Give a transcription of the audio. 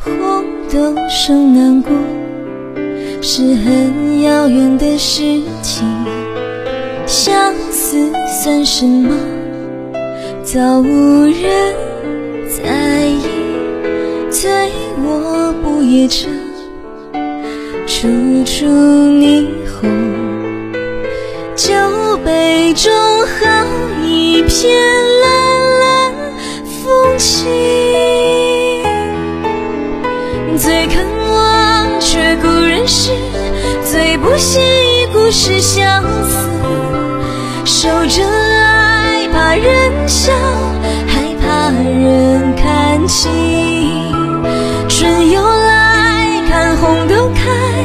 红豆生南国，是很遥远的事情。相思算什么？早无人在意。醉卧不夜城，处处霓虹。酒杯中好一片蓝蓝风景。最肯忘却故人时，最不惜与故事相似。守着爱，怕人笑，还怕人看清。春又来，看红豆开，